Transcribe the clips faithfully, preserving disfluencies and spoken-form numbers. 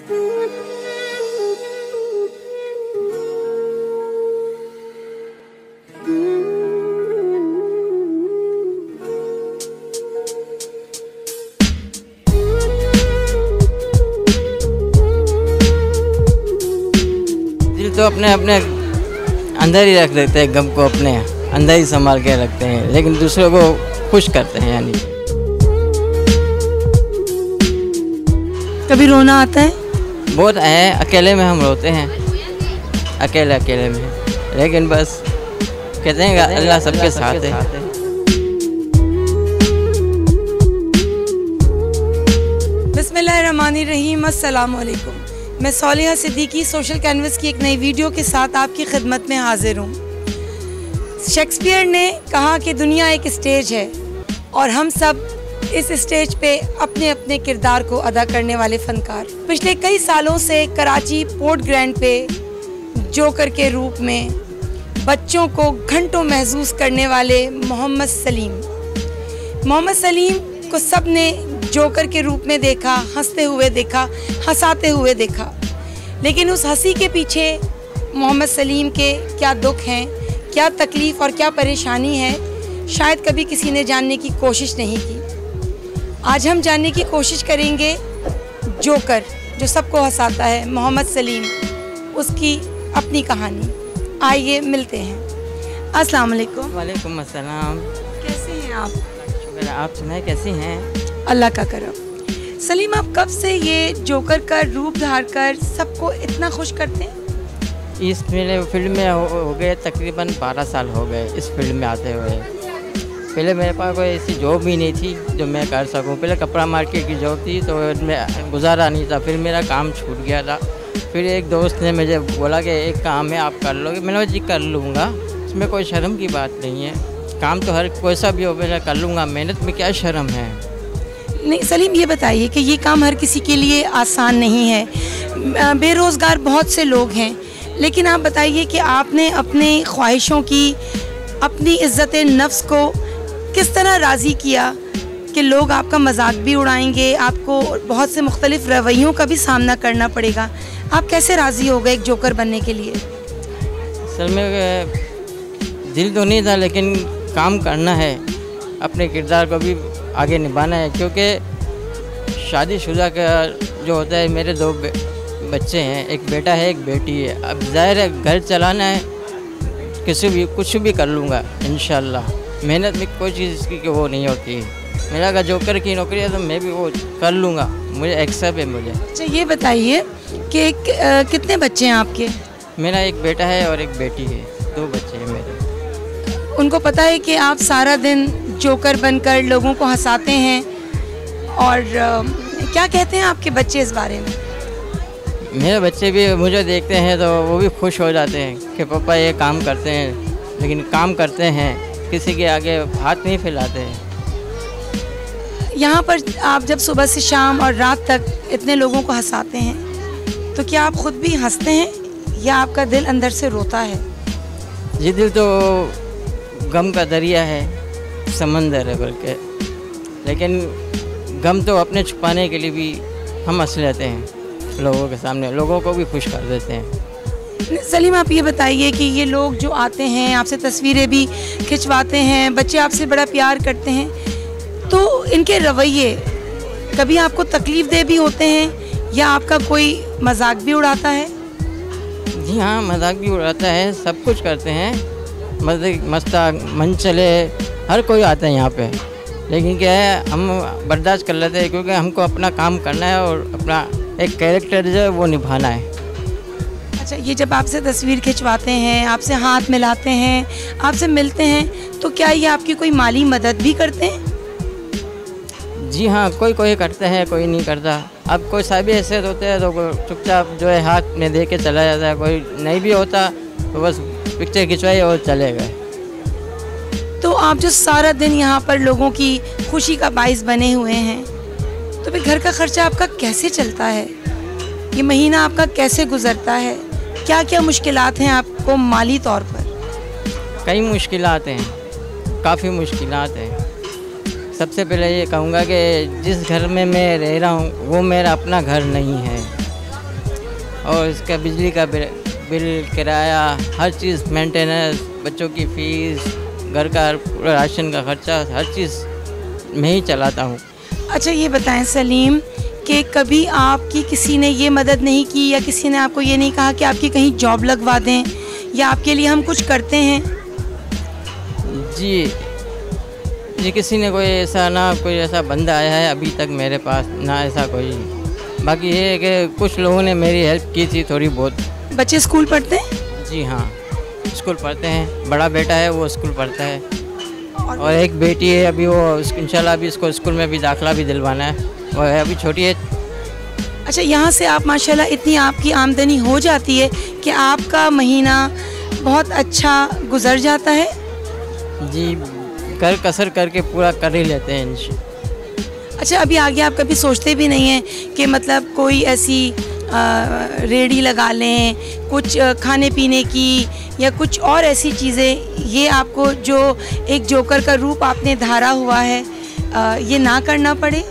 दिल तो अपने अपने अंदर ही रख देते हैं, गम को अपने अंदर ही संभाल के रखते हैं, लेकिन दूसरों को खुश करते हैं। यानी कभी रोना आता है? बहुत है, अकेले में हम रोते हैं, अकेले अकेले में, लेकिन बस कहते हैं अल्लाह सबके साथ है। बिस्मिल्लाहिर्रहमानिर्रहीम, अस्सलाम वालेकुम। मैं सौलिहा सिद्दीकी सोशल कैनवस की एक नई वीडियो के साथ आपकी खिदमत में हाजिर हूँ। शेक्सपियर ने कहा कि दुनिया एक स्टेज है और हम सब इस स्टेज पे अपने अपने किरदार को अदा करने वाले फ़नकार। पिछले कई सालों से कराची पोर्ट ग्रैंड पे जोकर के रूप में बच्चों को घंटों महसूस करने वाले मोहम्मद सलीम मोहम्मद सलीम को सब ने जोकर के रूप में देखा, हंसते हुए देखा, हंसाते हुए देखा, लेकिन उस हंसी के पीछे मोहम्मद सलीम के क्या दुख हैं, क्या तकलीफ़ और क्या परेशानी है, शायद कभी किसी ने जानने की कोशिश नहीं की। आज हम जानने की कोशिश करेंगे जोकर, जो सबको हंसाता है, मोहम्मद सलीम, उसकी अपनी कहानी। आइए मिलते हैं। अस्सलाम वालेकुम। वालेकुम अस्सलाम। कैसे हैं आप? शुक्र, आप सुनाए कैसी हैं? अल्लाह का करम। सलीम, आप कब से ये जोकर का रूप धार कर सबको इतना खुश करते हैं? इस मेरे फील्ड में हो, हो गए तकरीबन बारह साल हो गए इस फील्ड में आते हुए। पहले मेरे पास कोई ऐसी जॉब भी नहीं थी जो मैं कर सकूं। पहले कपड़ा मार्केट की जॉब थी तो मैं गुजारा नहीं था, फिर मेरा काम छूट गया था। फिर एक दोस्त ने मुझे बोला कि एक काम है आप कर लोगे। मैंने जी कर लूँगा, इसमें कोई शर्म की बात नहीं है, काम तो हर कोई सा भी हो मैं कर लूँगा, मेहनत में क्या शर्म है। नहीं सलीम, ये बताइए कि ये काम हर किसी के लिए आसान नहीं है, बेरोज़गार बहुत से लोग हैं, लेकिन आप बताइए कि आपने अपने ख्वाहिशों की, अपनी इज़्ज़त नफ्स को किस तरह राज़ी किया कि लोग आपका मजाक भी उड़ाएंगे, आपको बहुत से मुख्तलिफ़ रवैयों का भी सामना करना पड़ेगा। आप कैसे राज़ी हो गए एक जोकर बनने के लिए? सर में दिल तो नहीं था, लेकिन काम करना है, अपने किरदार को भी आगे निभाना है, क्योंकि शादीशुदा का जो होता है, मेरे दो बच्चे हैं, एक बेटा है एक बेटी है। अब ज़ाहिर है घर चलाना है, किसी भी कुछ भी कर लूँगा इंशाल्लाह। मेहनत में कोई चीज़ इसकी कि वो नहीं होती है। मेरा अगर जोकर की नौकरी है तो मैं भी वो कर लूँगा, मुझे एक्सेप्ट है मुझे। अच्छा ये बताइए कि कितने बच्चे हैं आपके? मेरा एक बेटा है और एक बेटी है, दो बच्चे हैं मेरे। उनको पता है कि आप सारा दिन जोकर बनकर लोगों को हंसाते हैं, और क्या कहते हैं आपके बच्चे इस बारे में? मेरे बच्चे भी मुझे देखते हैं तो वो भी खुश हो जाते हैं कि पापा ये काम करते हैं, लेकिन काम करते हैं, किसी के आगे हाथ नहीं फैलाते हैं। यहाँ पर आप जब सुबह से शाम और रात तक इतने लोगों को हंसाते हैं, तो क्या आप ख़ुद भी हंसते हैं या आपका दिल अंदर से रोता है? ये दिल तो गम का दरिया है, समंदर है बल्कि, लेकिन गम तो अपने छुपाने के लिए भी हम हंस लेते हैं, लोगों के सामने लोगों को भी खुश कर देते हैं। सलीम, आप ये बताइए कि ये लोग जो आते हैं आपसे तस्वीरें भी खिंचवाते हैं, बच्चे आपसे बड़ा प्यार करते हैं, तो इनके रवैये कभी आपको तकलीफ़ दे भी होते हैं या आपका कोई मजाक भी उड़ाता है? जी हाँ, मजाक भी उड़ाता है, सब कुछ करते हैं, मजाक मस्ताक मन चले, हर कोई आता है यहाँ पे, लेकिन क्या है हम बर्दाश्त कर लेते हैं, क्योंकि हमको अपना काम करना है और अपना एक कैरेक्टर जो है वो निभाना है। अच्छा, ये जब आपसे तस्वीर खिंचवाते हैं, आपसे हाथ मिलाते हैं, आपसे मिलते हैं, तो क्या ये आपकी कोई माली मदद भी करते हैं? जी हाँ, कोई कोई करता है, कोई नहीं करता। अब कोई साहब ऐसे होते हैं तो चुपचाप जो है हाथ में दे के चला जाता है, कोई नहीं भी होता तो बस पिक्चर खिंचवाई और चले गए। तो आप जो सारा दिन यहाँ पर लोगों की खुशी का बाइस बने हुए हैं, तो फिर घर का खर्चा आपका कैसे चलता है? ये महीना आपका कैसे गुजरता है? क्या क्या मुश्किलात हैं आपको माली तौर पर? कई मुश्किलात हैं, काफ़ी मुश्किलात हैं। सबसे पहले ये कहूँगा कि जिस घर में मैं रह रहा हूँ वो मेरा अपना घर नहीं है। और इसका बिजली का बिल, बिल किराया, हर चीज़, मेंटेनेंस, बच्चों की फ़ीस, घर का पूरा राशन का खर्चा, हर चीज़ मैं ही चलाता हूँ। अच्छा ये बताएं सलीम कि कभी आपकी किसी ने ये मदद नहीं की या किसी ने आपको ये नहीं कहा कि आपकी कहीं जॉब लगवा दें या आपके लिए हम कुछ करते हैं? जी जी किसी ने कोई ऐसा ना कोई ऐसा बंदा आया है अभी तक मेरे पास, ना ऐसा कोई। बाकी ये है कि कुछ लोगों ने मेरी हेल्प की थी थोड़ी बहुत। बच्चे स्कूल पढ़ते हैं? जी हाँ, स्कूल पढ़ते हैं। बड़ा बेटा है वो स्कूल पढ़ता है और एक बेटी है, अभी वो इंशाल्लाह अभी इसको स्कूल में भी दाखिला भी दिलवाना है, वो है अभी छोटी है। अच्छा, यहाँ से आप माशाल्लाह इतनी आपकी आमदनी हो जाती है कि आपका महीना बहुत अच्छा गुजर जाता है? जी, कर कसर करके पूरा कर ही लेते हैं इंशा। अच्छा, अभी आगे आप कभी सोचते भी नहीं हैं कि मतलब कोई ऐसी रेडी लगा लें, कुछ खाने पीने की या कुछ और ऐसी चीज़ें, ये आपको जो एक जोकर का रूप आपने धारा हुआ है आ, ये ना करना पड़े?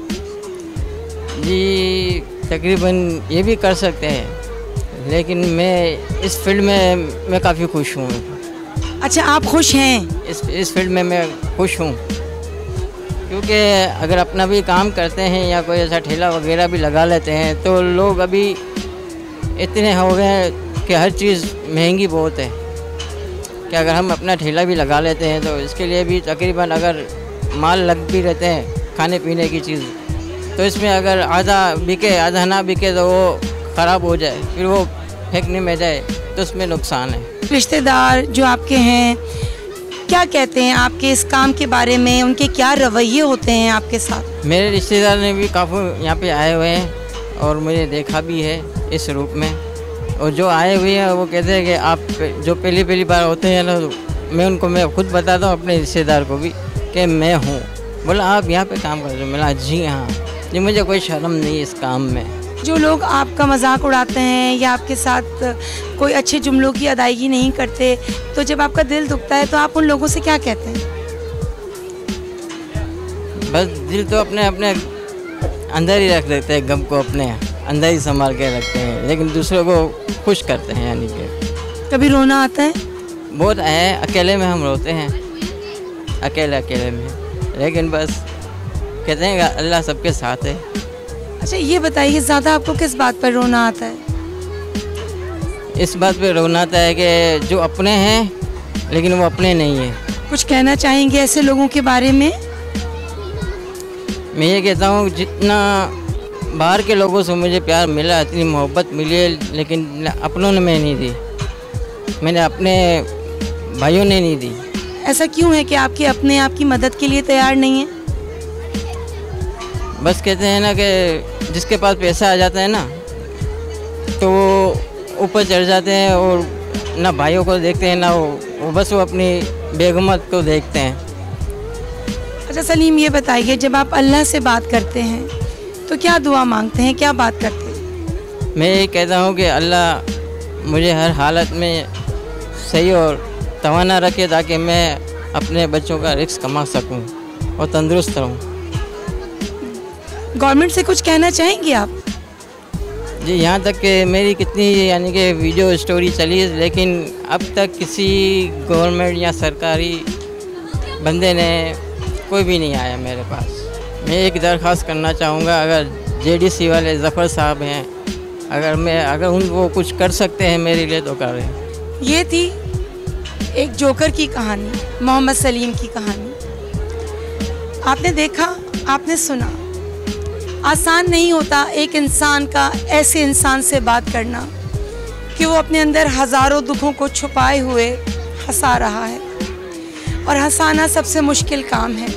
जी तकरीबन ये भी कर सकते हैं, लेकिन मैं इस फील्ड में मैं काफ़ी खुश हूँ। अच्छा, आप खुश हैं? इस इस फील्ड में मैं खुश हूँ, क्योंकि अगर अपना भी काम करते हैं या कोई ऐसा ठेला वगैरह भी लगा लेते हैं तो लोग अभी इतने हो गए हैं कि हर चीज़ महंगी बहुत है कि अगर हम अपना ठेला भी लगा लेते हैं तो इसके लिए भी तकरीबन अगर माल लग भी रहते हैं खाने पीने की चीज़, तो इसमें अगर आधा बिके आधा ना बिके तो वो ख़राब हो जाए, फिर वो फेंकने में जाए तो उसमें नुकसान है। रिश्तेदार जो आपके हैं क्या कहते हैं आपके इस काम के बारे में, उनके क्या रवैये होते हैं आपके साथ? मेरे रिश्तेदार ने भी काफ़ी यहाँ पे आए हुए हैं और मुझे देखा भी है इस रूप में, और जो आए हुए हैं वो कहते हैं कि आप जो पहली पहली बार होते हैं ना, मैं उनको मैं खुद बताता हूँ अपने रिश्तेदार को भी कि मैं हूँ। बोला आप यहाँ पे काम करते हो? बोला जी हाँ, जी मुझे कोई शर्म नहीं इस काम में। जो लोग आपका मजाक उड़ाते हैं या आपके साथ कोई अच्छे जुमलों की अदायगी नहीं करते, तो जब आपका दिल दुखता है तो आप उन लोगों से क्या कहते हैं? बस दिल तो अपने अपने अंदर ही रख देते हैं, गम को अपने अंदर ही संभाल के रखते हैं, लेकिन दूसरों को खुश करते हैं। यानी कि कभी रोना आता है? बहुत है, अकेले में हम रोते हैं, अकेले अकेले में, लेकिन बस कहते हैं अल्लाह सबके साथ है। अच्छा ये बताइए, ज़्यादा आपको किस बात पर रोना आता है? इस बात पे रोना आता है कि जो अपने हैं लेकिन वो अपने नहीं है। कुछ कहना चाहेंगे ऐसे लोगों के बारे में? मैं ये कहता हूँ जितना बाहर के लोगों से मुझे प्यार मिला, इतनी मोहब्बत मिली है, लेकिन अपनों ने मैं नहीं दी, मैंने अपने भाइयों ने नहीं दी। ऐसा क्यों है कि आपके अपने आपकी मदद के लिए तैयार नहीं है? बस कहते हैं ना कि जिसके पास पैसा आ जाता है ना तो वो ऊपर चढ़ जाते हैं और ना भाइयों को देखते हैं ना वो, वो बस वो अपनी बेगमत को देखते हैं। अच्छा सलीम ये बताइए, जब आप अल्लाह से बात करते हैं तो क्या दुआ मांगते हैं, क्या बात करते हैं? मैं ये कहता हूँ कि अल्लाह मुझे हर हालत में सही और तवाना रखे ताकि मैं अपने बच्चों का रिस्क कमा सकूँ और तंदुरुस्त रहूँ। गवर्नमेंट से कुछ कहना चाहेंगे आप? जी, यहाँ तक कि मेरी कितनी यानी कि वीडियो स्टोरी चली है, लेकिन अब तक किसी गवर्नमेंट या सरकारी बंदे ने कोई भी नहीं आया मेरे पास। मैं एक दरख्वास्त करना चाहूँगा, अगर जेडीसी वाले ज़फ़र साहब हैं, अगर मैं अगर उन वो कुछ कर सकते हैं मेरे लिए तो करें। ये थी एक जोकर की कहानी, मोहम्मद सलीम की कहानी। आपने देखा, आपने सुना। आसान नहीं होता एक इंसान का ऐसे इंसान से बात करना कि वो अपने अंदर हज़ारों दुखों को छुपाए हुए हंसा रहा है, और हंसाना सबसे मुश्किल काम है।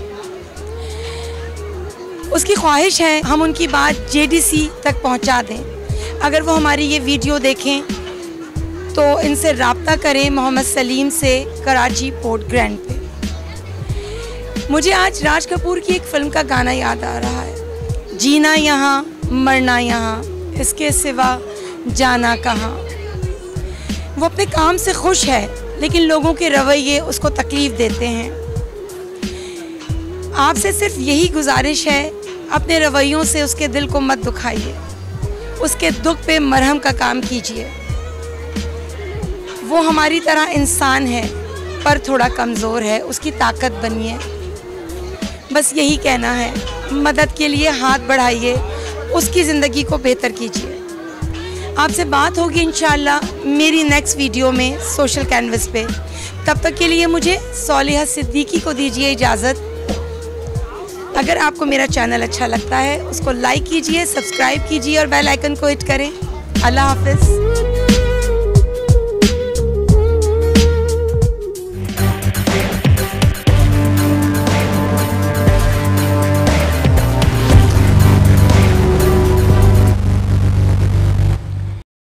उसकी ख्वाहिश है हम उनकी बात जेडीसी तक पहुंचा दें। अगर वो हमारी ये वीडियो देखें तो इनसे राब्ता करें मोहम्मद सलीम से, कराची पोर्ट ग्रैंड पे। मुझे आज राज कपूर की एक फ़िल्म का गाना याद आ रहा है, जीना यहाँ मरना यहाँ, इसके सिवा जाना कहाँ। वो अपने काम से खुश है लेकिन लोगों के रवैये उसको तकलीफ़ देते हैं। आपसे सिर्फ यही गुजारिश है, अपने रवैयों से उसके दिल को मत दुखाइए। उसके दुख पे मरहम का काम कीजिए। वो हमारी तरह इंसान है पर थोड़ा कमज़ोर है, उसकी ताकत बनिए। बस यही कहना है, मदद के लिए हाथ बढ़ाइए, उसकी ज़िंदगी को बेहतर कीजिए। आपसे बात होगी इंशाल्लाह मेरी नेक्स्ट वीडियो में सोशल कैनवस पे। तब तक के लिए मुझे सौलिहा सिद्दीकी को दीजिए इजाज़त। अगर आपको मेरा चैनल अच्छा लगता है उसको लाइक कीजिए, सब्सक्राइब कीजिए और बेल आइकन को हिट करें। अल्लाह हाफ़िज़।